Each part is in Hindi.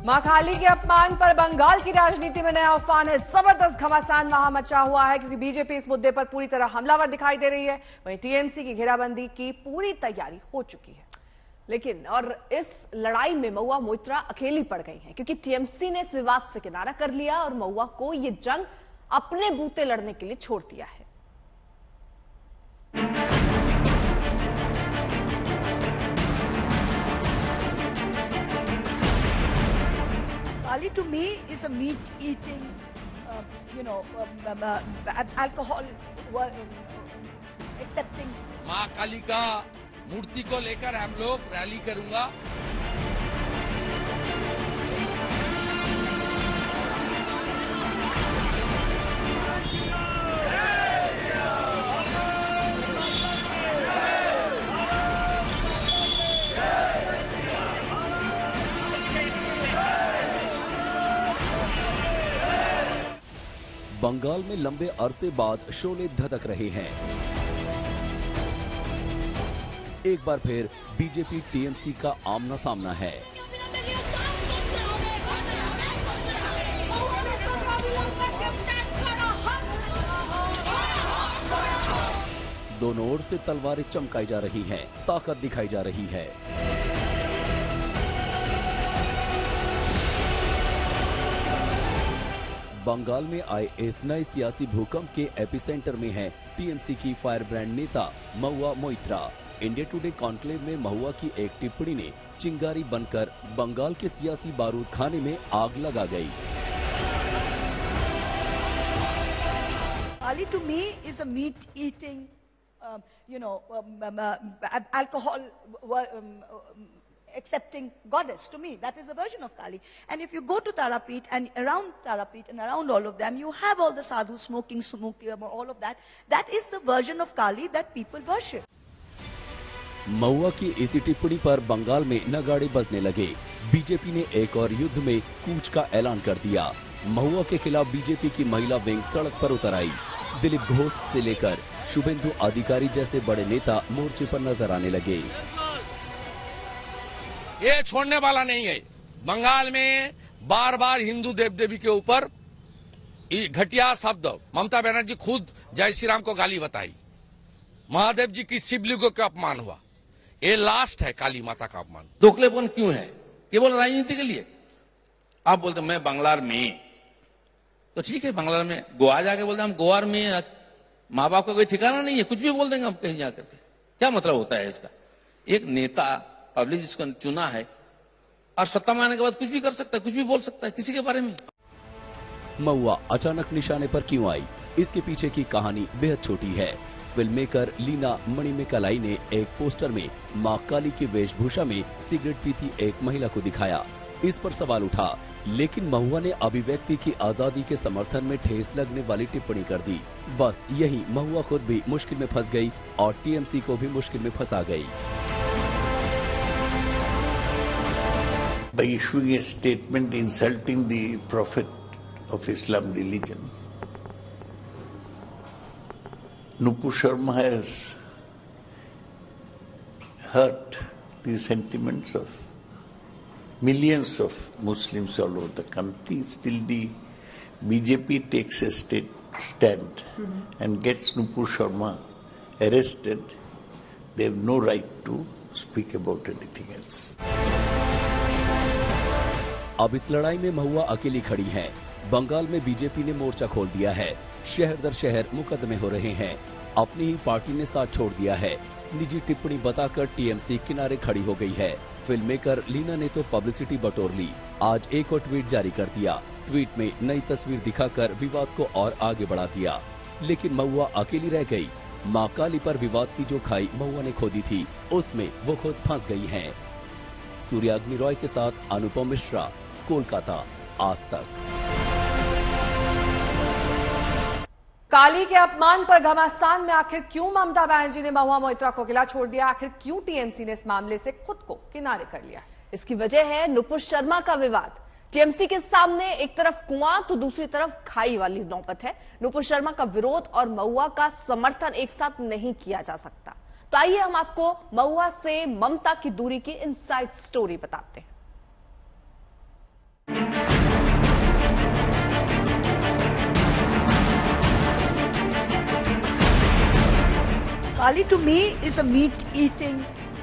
मां काली के अपमान पर बंगाल की राजनीति में नया उफान है। जबरदस्त घमासान वहां मचा हुआ है क्योंकि बीजेपी इस मुद्दे पर पूरी तरह हमलावर दिखाई दे रही है। वहीं टीएमसी की घेराबंदी की पूरी तैयारी हो चुकी है। लेकिन और इस लड़ाई में महुआ मोइत्रा अकेली पड़ गई हैं क्योंकि टीएमसी ने इस विवाद से किनारा कर लिया और महुआ को ये जंग अपने बूते लड़ने के लिए छोड़ दिया है। Kali to me is a meat-eating, alcohol accepting. माँ काली का मूर्ति को लेकर हम लोग रैली करूंगा। बंगाल में लंबे अरसे बाद शोले धधक रहे हैं। एक बार फिर बीजेपी टीएमसी का आमना सामना है। दोनों ओर से तलवारें चमकाई जा रही हैं, ताकत दिखाई जा रही है। बंगाल में आए इस नए सियासी भूकंप के एपिसेंटर में है टीएमसी की फायर ब्रांड नेता Mahua Moitra. India Today conclave में महुआ की एक टिप्पणी ने चिंगारी बनकर बंगाल के सियासी बारूद खाने में आग लगा गई। Kali to me is a meat-eating, alcohol accepting goddess. To me, that is a version of Kali. And if you go to Tarapet and around Tarapet and around all of them, you have all the sadhus smoking, all of that. That is the version of Kali that people worship. महुआ की इसी टिप्पणी पर बंगाल में नगाड़े बजने लगे। बीजेपी ने एक और युद्ध में कूच का ऐलान कर दिया। महुआ के खिलाफ बीजेपी की महिला विंग सड़क पर उतर आई। दिलीप घोष से लेकर शुभेंदु अधिकारी जैसे बड़े नेता मोर्चे पर नजर आने लगे। ये छोड़ने वाला नहीं है। बंगाल में बार बार हिंदू देव देवी के ऊपर घटिया शब्द ममता बनर्जी खुद जय श्री राम को गाली बताई। महादेव जी की शिवलिंगों का अपमान हुआ। ये लास्ट है काली माता का अपमान। दोखलेपन क्यों है? केवल राजनीति के लिए। आप बोलते मैं बंगलार में, तो ठीक है, बंगलार में गोवा जाके बोलते हम गोवा में, माँ बाप का कोई ठिकाना नहीं है, कुछ भी बोल देंगे हम कहीं जाकर के। क्या मतलब होता है इसका? एक नेता पब्लिक जिसको चुना है और सत्ता में आने के बाद कुछ भी कर सकता है, कुछ भी बोल सकता है किसी के बारे में। महुआ अचानक निशाने पर क्यों आई? इसके पीछे की कहानी बेहद छोटी है। फिल्म मेकर लीना मणिमेकालाई ने एक पोस्टर में मां काली की वेशभूषा में सिगरेट पीती एक महिला को दिखाया। इस पर सवाल उठा, लेकिन महुआ ने अभिव्यक्ति की आजादी के समर्थन में ठेस लगने वाली टिप्पणी कर दी। बस यही महुआ खुद भी मुश्किल में फंस गई और टीएमसी को भी मुश्किल में फंसा गई। By issuing a statement insulting the Prophet of Islam religion, Nupur Sharma has hurt the sentiments of millions of Muslims all over the country. Still the BJP takes a stand and gets Nupur Sharma arrested. They have no right to speak about anything else. अब इस लड़ाई में महुआ अकेली खड़ी है। बंगाल में बीजेपी ने मोर्चा खोल दिया है। शहर दर शहर मुकदमे हो रहे हैं। अपनी ही पार्टी ने साथ छोड़ दिया है। निजी टिप्पणी बताकर टीएमसी किनारे खड़ी हो गई है। फिल्म मेकर लीना ने तो पब्लिसिटी बटोर ली। आज एक और ट्वीट जारी कर दिया। ट्वीट में नई तस्वीर दिखाकर विवाद को और आगे बढ़ा दिया। लेकिन महुआ अकेली रह गई। मां काली पर विवाद की जो खाई महुआ ने खोदी थी, उसमें वो खुद फंस गई हैं। सूर्याग्नि रॉय के साथ अनुपम मिश्रा, कोलकाता, आज तक। काली के अपमान पर घमासान में आखिर क्यों ममता बनर्जी ने महुआ मोइत्रा को अकेला छोड़ दिया? आखिर क्यों टीएमसी ने इस मामले से खुद को किनारे कर लिया? इसकी वजह है नुपुर शर्मा का विवाद। टीएमसी के सामने एक तरफ कुआं तो दूसरी तरफ खाई वाली नौबत है। नुपुर शर्मा का विरोध और महुआ का समर्थन एक साथ नहीं किया जा सकता। तो आइए हम आपको महुआ से ममता की दूरी की इनसाइड स्टोरी बताते हैं। Kali to me is a meat-eating,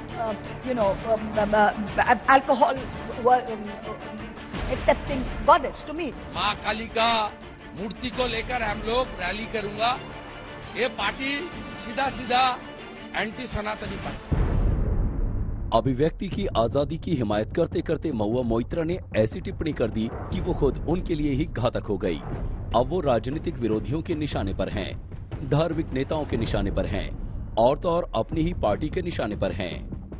alcohol accepting goddess to me. माँ काली का मूर्ति को लेकर हम लोग रैली करूंगा। ये पार्टी सीधा सीधा एंटी सनातनी पार्टी। अभिव्यक्ति की आजादी की हिमायत करते करते महुआ मोइत्रा ने ऐसी टिप्पणी कर दी कि वो खुद उनके लिए ही घातक हो गई। अब वो राजनीतिक विरोधियों के निशाने पर हैं, धार्मिक नेताओं के निशाने पर हैं और तो और अपनी ही पार्टी के निशाने पर हैं।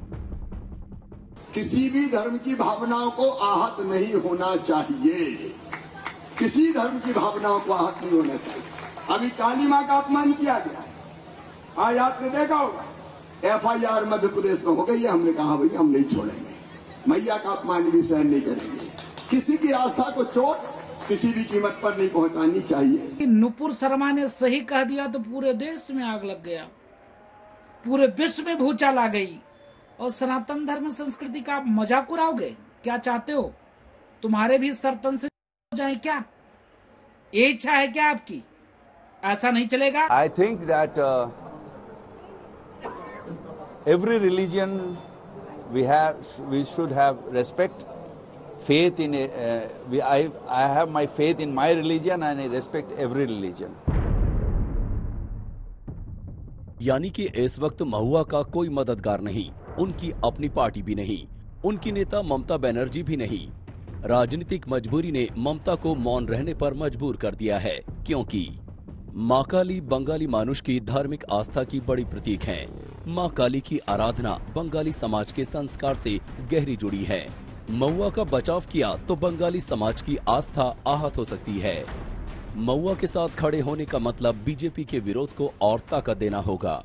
किसी भी धर्म की भावनाओं को आहत नहीं होना चाहिए। किसी धर्म की भावनाओं को आहत नहीं होना चाहिए। अभी काली मां का अपमान किया गया है, आज आपने देखा होगा FIR मध्य प्रदेश में हो गई है। हमने कहा भैया हम नहीं छोड़ेंगे, मैया का अपमान भी सहन नहीं करेंगे। किसी की आस्था को चोट किसी भी कीमत पर नहीं पहुंचानी चाहिए। नुपुर शर्मा ने सही कह दिया तो पूरे देश में आग लग गया, पूरे विश्व में भूचाल आ गई। और सनातन धर्म संस्कृति का आप मजाक उड़ाओगे? क्या चाहते हो तुम्हारे भी सर तन से हो जाए क्या? ये इच्छा है क्या आपकी? ऐसा नहीं चलेगा। I think that every religion we should have respect, faith in I have my faith in my religion and I respect every religion. यानी कि इस वक्त महुआ का कोई मददगार नहीं, उनकी अपनी पार्टी भी नहीं, उनकी नेता ममता बनर्जी भी नहीं। राजनीतिक मजबूरी ने ममता को मौन रहने पर मजबूर कर दिया है, क्योंकि मां काली बंगाली मानुष की धार्मिक आस्था की बड़ी प्रतीक है। मां काली की आराधना बंगाली समाज के संस्कार से गहरी जुड़ी है। महुआ का बचाव किया तो बंगाली समाज की आस्था आहत हो सकती है। महुआ के साथ खड़े होने का मतलब बीजेपी के विरोध को और ताकत देना होगा।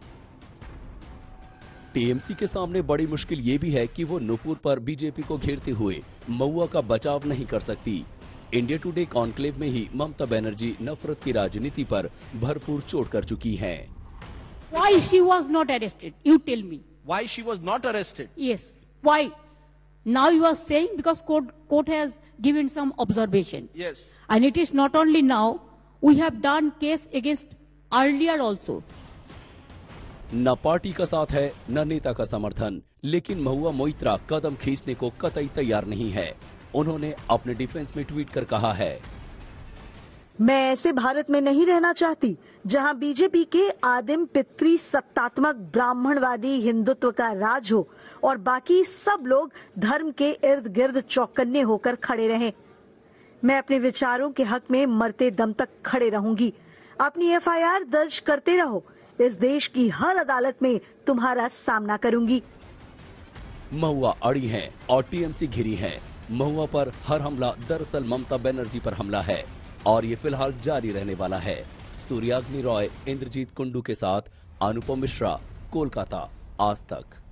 टीएमसी के सामने बड़ी मुश्किल ये भी है कि वो नुपुर पर बीजेपी को घेरते हुए महुआ का बचाव नहीं कर सकती। इंडिया टुडे कॉन्क्लेव में ही ममता बनर्जी नफरत की राजनीति पर भरपूर चोट कर चुकी हैं। Why she was not arrested? You tell me. Why she was not arrested? Yes. Why? Now you are saying because court has given some observation. Yes. And it is not only now. We have done case against earlier also. न पार्टी का साथ है न नेता का समर्थन, लेकिन महुआ मोइत्रा कदम खींचने को कतई तैयार नहीं है। उन्होंने अपने डिफेंस में ट्वीट कर कहा है, मैं ऐसे भारत में नहीं रहना चाहती जहां बीजेपी के आदिम पितृ सत्तात्मक ब्राह्मणवादी हिंदुत्व का राज हो और बाकी सब लोग धर्म के इर्द गिर्द चौकन्ने होकर खड़े रहें। मैं अपने विचारों के हक में मरते दम तक खड़े रहूंगी। अपनी FIR दर्ज करते रहो, इस देश की हर अदालत में तुम्हारा सामना करूंगी। महुआ अड़ी है और टीएमसी घिरी है। महुआ पर हर हमला दरअसल ममता बनर्जी पर हमला है और ये फिलहाल जारी रहने वाला है। सूर्याग्नि रॉय, इंद्रजीत कुंडू के साथ अनुपम मिश्रा, कोलकाता, आज तक।